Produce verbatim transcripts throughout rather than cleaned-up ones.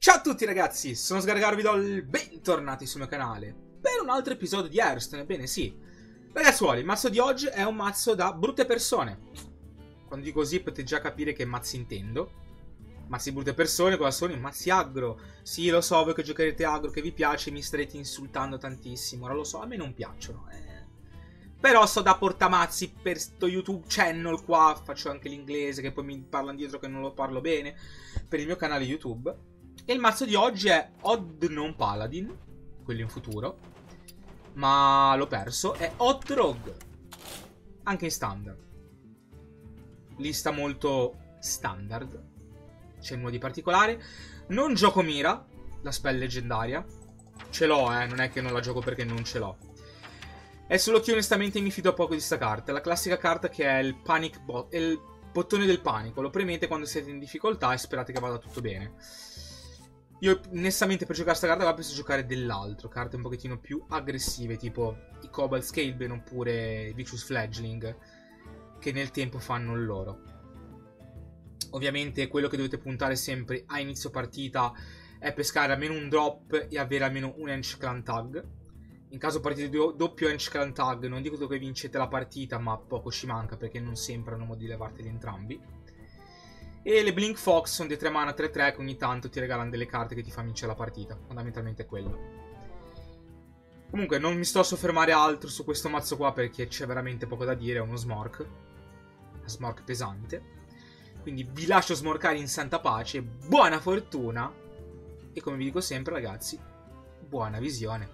Ciao a tutti ragazzi, sono Sgargaro, vi do il bentornati sul mio canale per un altro episodio di Hearthstone. Ebbene sì, ragazzuoli, il mazzo di oggi è un mazzo da brutte persone. Quando dico così potete già capire che mazzi intendo. Mazzi di brutte persone, cosa sono? I mazzi aggro. Sì, lo so, voi che giocherete aggro, che vi piace, mi starete insultando tantissimo. Ora lo so, a me non piacciono, eh. Però so da portamazzi per sto YouTube channel qua, faccio anche l'inglese che poi mi parlano dietro che non lo parlo bene, per il mio canale YouTube. E il mazzo di oggi è Odd non Paladin, quello in futuro, ma l'ho perso, è Odd Rogue, anche in standard. Lista molto standard, c'è nulla di particolare. Non gioco Mira, la spell leggendaria, ce l'ho eh, non è che non la gioco perché non ce l'ho. È solo che onestamente mi fido poco di sta carta, la classica carta che è il panic bot, è il bottone del panico, lo premete quando siete in difficoltà e sperate che vada tutto bene. Io onestamente per giocare sta carta qua penso giocare dell'altro, carte un pochettino più aggressive, tipo i Cobalt Scalebane oppure Vicious Fledgling, che nel tempo fanno il loro. Ovviamente quello che dovete puntare sempre a inizio partita è pescare almeno un drop e avere almeno un Ench Clan Tag. In caso partite do doppio Ench Clan Tag, non dico che vincete la partita, ma poco ci manca perché non sempre hanno modo di levarteli entrambi. E le Blink Fox sono dei tre mana tre tre che ogni tanto ti regalano delle carte che ti fanno vincere la partita. Fondamentalmente è quello. Comunque non mi sto a soffermare altro su questo mazzo qua perché c'è veramente poco da dire. È uno smork. Una smork pesante. Quindi vi lascio smorkare in santa pace. Buona fortuna. E come vi dico sempre ragazzi, buona visione.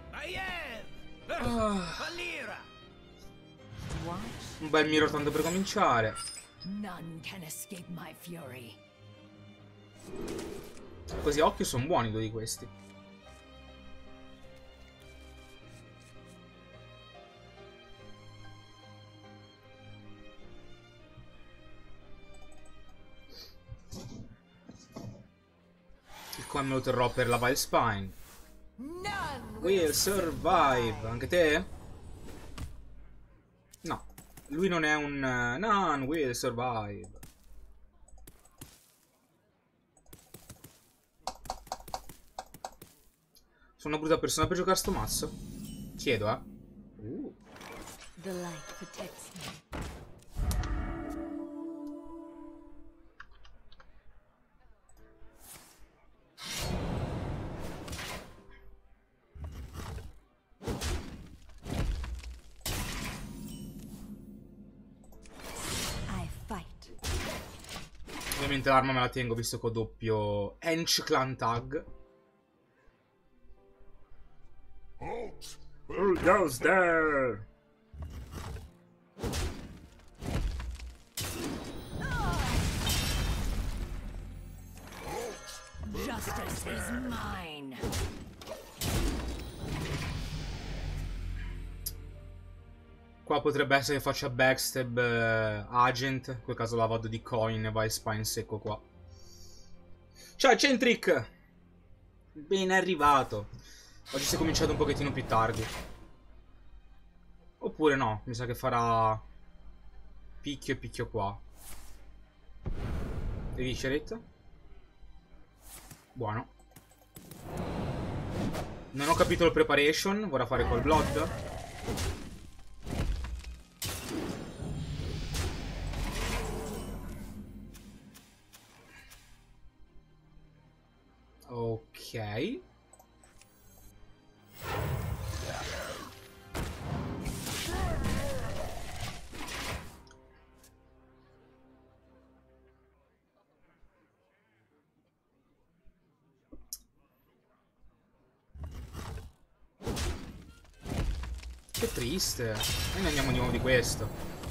Oh. Un bel mirror tanto per cominciare. Così a occhio sono buoni due di questi. Il qua me lo terrò per la Vilespine. Will survive. Anche te? No. Lui non è un... Uh, none will survive. Sono una brutta persona per giocare a sto mazzo? Chiedo, eh. Uh. The light protects me. Ovviamente l'arma me la tengo visto che ho doppio Ench Clan Tag. Who goes there? Justice is mine. Qua potrebbe essere che faccia backstab uh, agent. In quel caso la vado di coin e vai spine secco qua. Ciao Centric! Ben arrivato. Oggi si è cominciato un pochettino più tardi. Oppure no, mi sa che farà picchio e picchio qua. E Viscerit. Buono. Non ho capito il preparation. Vorrà fare col blood. Ok. Che triste. Noi ne andiamo di nuovo di questo.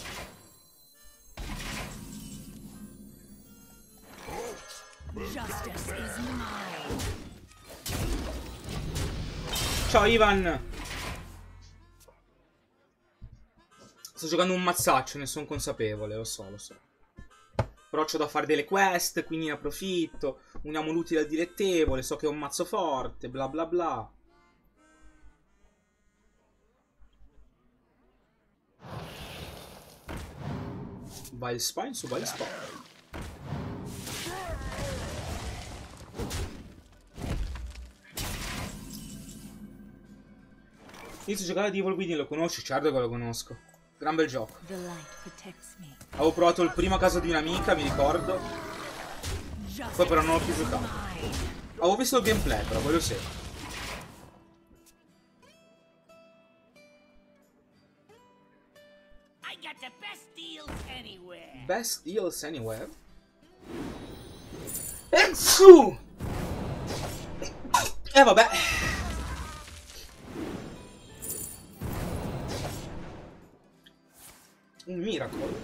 Ciao Ivan. Sto giocando un mazzaccio, ne sono consapevole, lo so, lo so. Però c'ho da fare delle quest, quindi ne approfitto. Uniamo l'utile al dilettevole, so che è un mazzo forte, bla bla bla. Vilespine su Vilespine. Inizio a giocare di Evil Within, lo conosci? Certo che lo conosco. Gran bel gioco. Avevo provato il primo a casa di un'amica, mi ricordo. Poi però non l'ho più giocato. Avevo visto il gameplay, però quello sì. Best deals anywhere? E su! E vabbè. Un miracolo.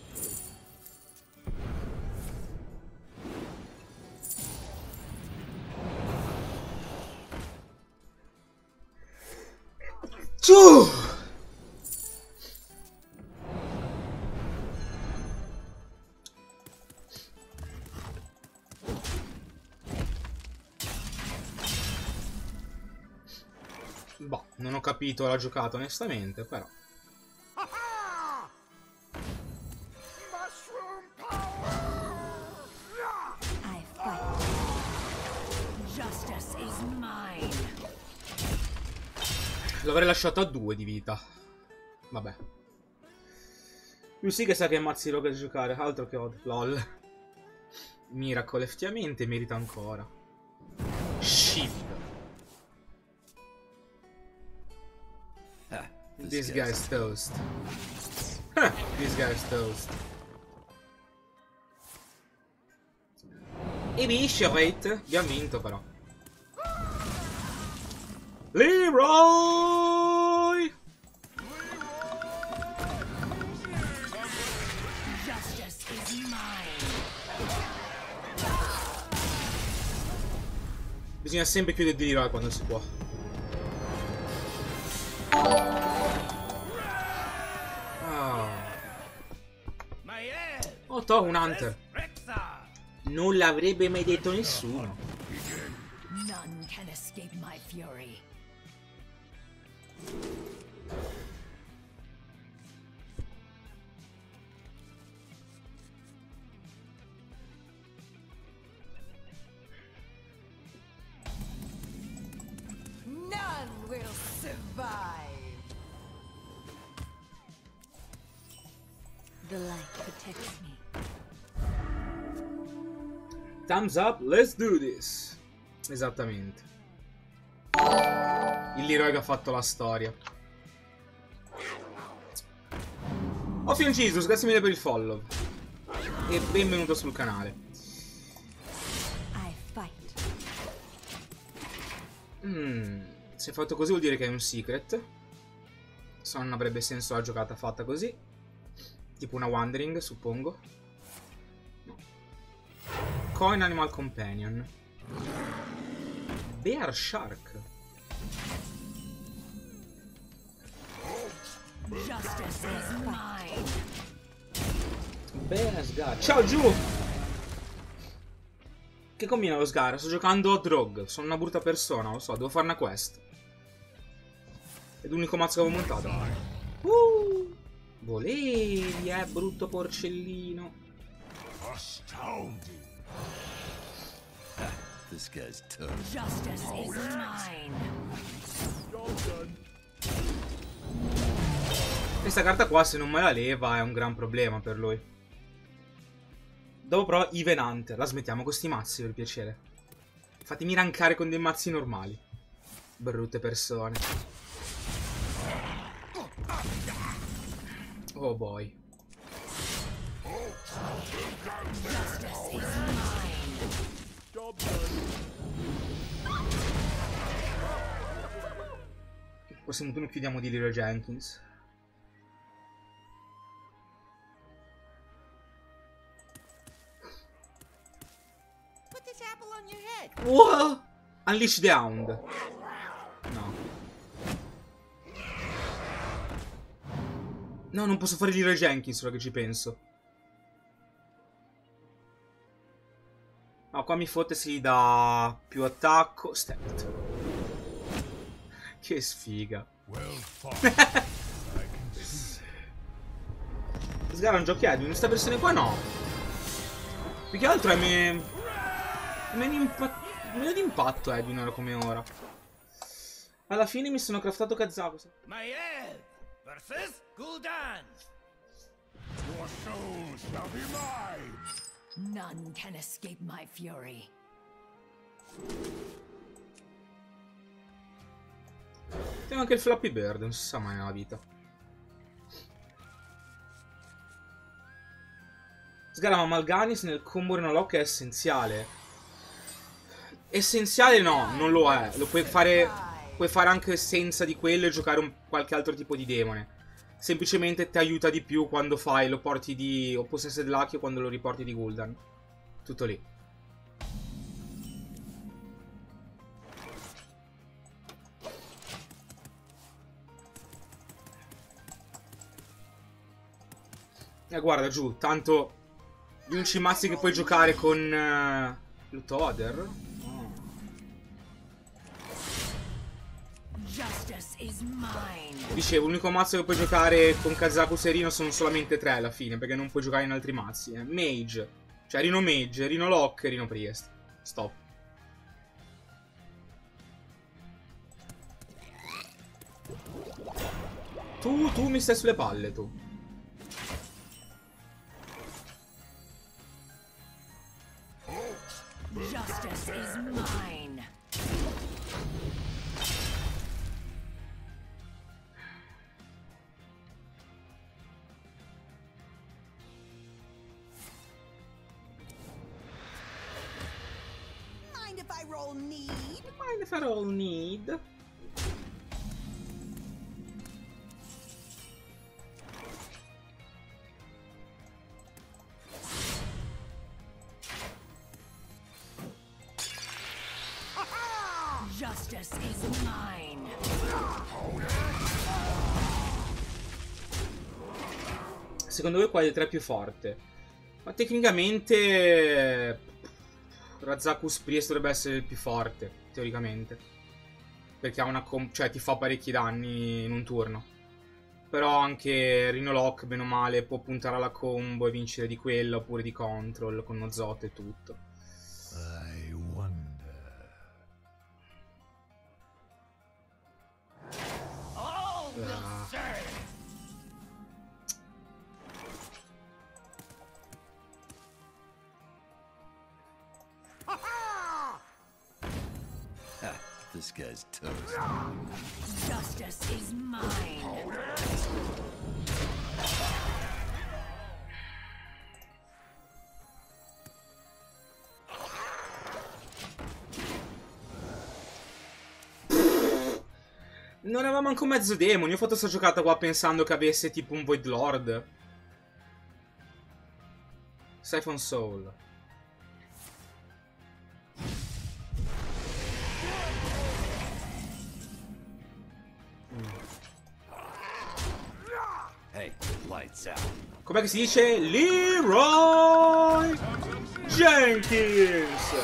Ciu! Boh, non ho capito la giocata onestamente, però. L'avrei lasciato a due di vita. Vabbè. Lui sì che sa che ammazzi rogue da giocare, altro che odd. Lol. Miracle, effettivamente merita ancora. Shield. This guy is toast. This guy is toast. E vince rate. Abbiamo vinto però. Leroy! Bisogna sempre chiudere di Leroy quando si può. Oh, to, un Hunter. Non l'avrebbe mai detto nessuno. None can escape my fury. None will survive. The light protects me. Thumbs up, let's do this. Esattamente. Il Leroy che ha fatto la storia. Ophion Jesus, grazie mille per il follow. E benvenuto sul canale. Mm, se è fatto così vuol dire che è un secret. Se no non avrebbe senso la giocata fatta così. Tipo una Wandering, suppongo. No. Coin Animal Companion. Bear Shark. Bear Sgar. Ciao Giù! Che combina lo Sgar? Sto giocando Hot Rogue. Sono una brutta persona, lo so, devo fare una quest. È l'unico mazzo che avevo montato. Uh, volevi, eh, brutto porcellino. This guy's tough. Justice is mine. Questa carta qua, se non me la leva, è un gran problema per lui. Dopo però Even Hunter. La smettiamo con sti mazzi, per piacere. Fatemi rankare con dei mazzi normali. Brutte persone. Oh boy. Prossimo turno chiudiamo di Leroy Jenkins. Wow! Unleash the Hound. No. No, non posso fare Leroy Jenkins, ora che ci penso. No, qua mi fotte si dà più attacco. Stealth. Che sfiga. Sgara un giochiato. In questa versione qua no. Più che altro è me... meno, impa... meno di impatto Edwin ora come ora. Alla fine mi sono craftato Kazaku. Maiev versus Gul'dan. Your soul shall be mine. None can escape my fury. Tengo anche il Flappy Bird, non si sa mai nella vita. Sgarama Mal'Ganis nel combo Renolock è essenziale. Essenziale no, non lo è. Lo puoi fare, puoi fare anche senza di quello e giocare un, qualche altro tipo di demone. Semplicemente ti aiuta di più quando fai, lo porti di o Possessed Lucky o quando lo riporti di Gul'dan. Tutto lì. E guarda giù, tanto gli unici mazzi che puoi giocare con uh, Lutoder. Oh. Justice is mine. Dicevo, l'unico mazzo che puoi giocare con Kazaku Serino sono solamente tre alla fine, perché non puoi giocare in altri mazzi. Eh. Mage, cioè Rino Mage, Rino Lock e Rino Priest. Stop. Tu, tu mi stai sulle palle, tu. Justice is mine. Mind if I roll need? Mind if I roll need? Justice is mine. Secondo voi qual è il tre più forte? Ma tecnicamente Razakus Priest dovrebbe essere il più forte, teoricamente. Perché ha una com cioè ti fa parecchi danni in un turno. Però anche Rino Lock, bene o male, può puntare alla combo e vincere di quella oppure di control con Nozot e tutto. I wonder. All will Ah. serve. This guy's toast. Justice is mine. Non aveva manco mezzo demon. Io ho fatto sta giocata qua pensando che avesse tipo un Void Lord. Siphon Soul. Hey, lights out. Com'è che si dice? Leroy Jenkins.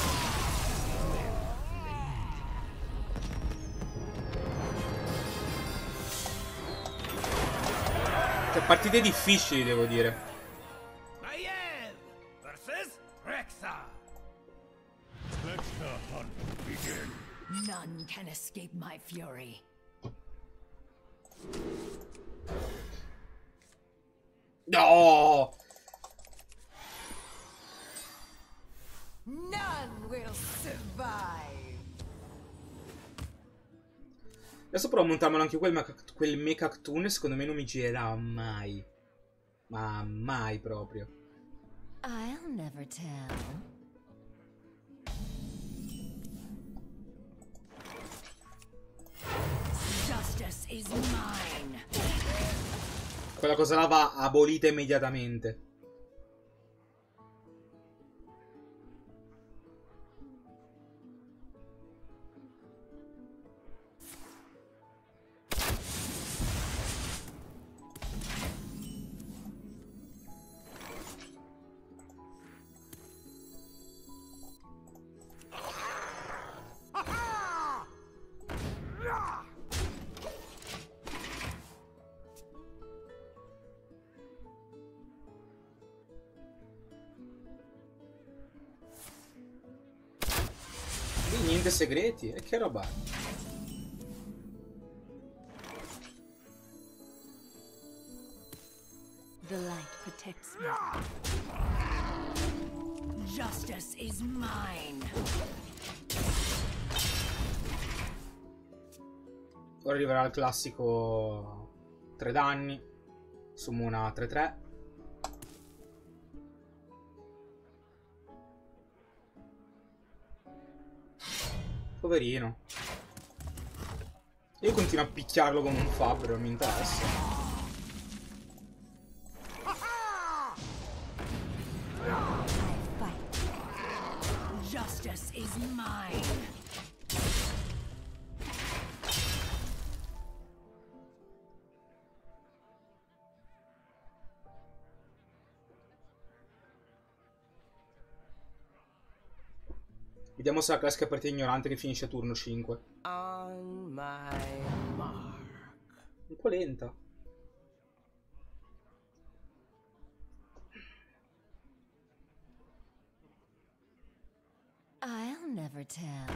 Cioè, partite difficili, devo dire. Maiev versus Rexa. Let the hunt begin. None can escape my fury. No! None will survive. Adesso provo a montarmelo anche quel, quel Mechactoon. Secondo me non mi girerà mai. Ma mai proprio. I'll never tell. Justice is mine. Quella cosa là va abolita immediatamente. Niente segreti, e che roba. protects me. Justice is mine. Ora arriverà il classico tre danni. Summona tre tre. Poverino. Io continuo a picchiarlo come un fabbro, non mi interessa. Justice is mine. Vediamo se la classica partita ignorante che finisce a turno cinque. On my mark. Un po' lenta. I'll never tell.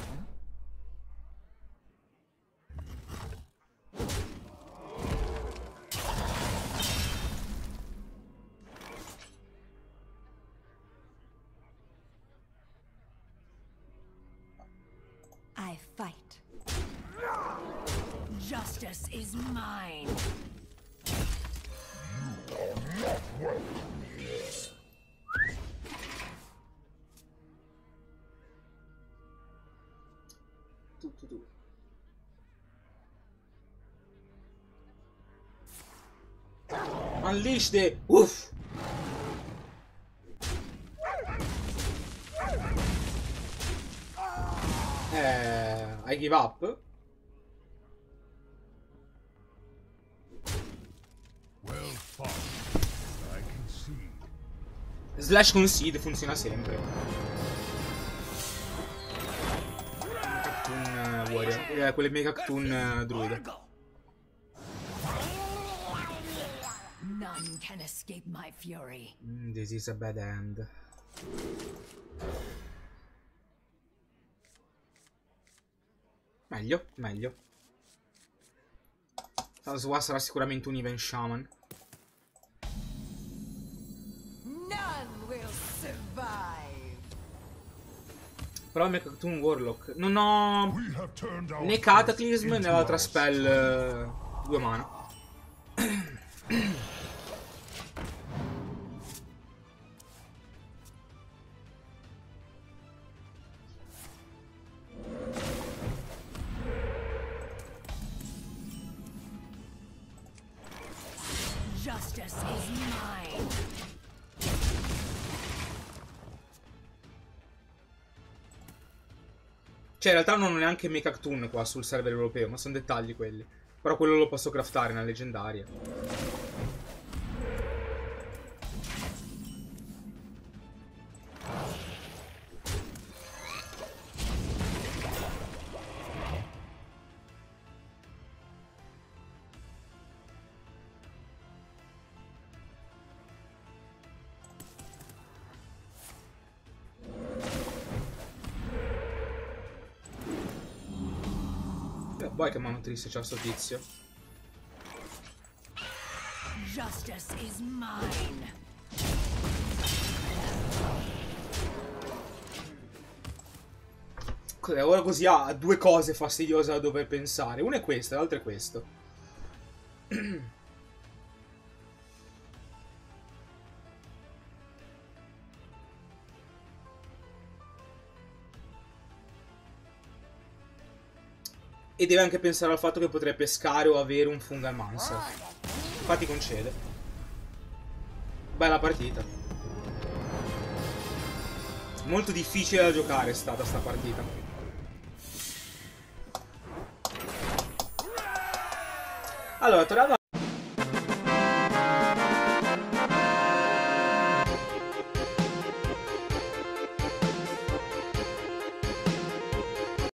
I fight. Justice is mine. Tu, tu, tu. Unleash the... Uff! Eh, I give up. Well fought. I concede. Slash concede funziona sempre. Cactoon uh, warrior. Eh, quelle mega Cactoon uh, druide. None can escape my fury. Mm, this is a bad end. Meglio, meglio. Sasua sarà sicuramente un Even Shaman. None will survive. Però mi Cactoon Warlock. Non ho We have turned our né Cataclysm né l'altra spell uh, due mana. Justice is mine. Cioè in realtà non ho neanche Mechactoon qua sul server europeo, ma sono dettagli quelli. Però quello lo posso craftare nella leggendaria. Poi che mano triste c'ha sto tizio. Justice is mine. Ora così ha due cose fastidiose da dover pensare. Una è questa, l'altra è questo. E deve anche pensare al fatto che potrei pescare o avere un Fungal Mancer. Infatti concede. Bella partita. Molto difficile da giocare è stata sta partita. Allora, tornando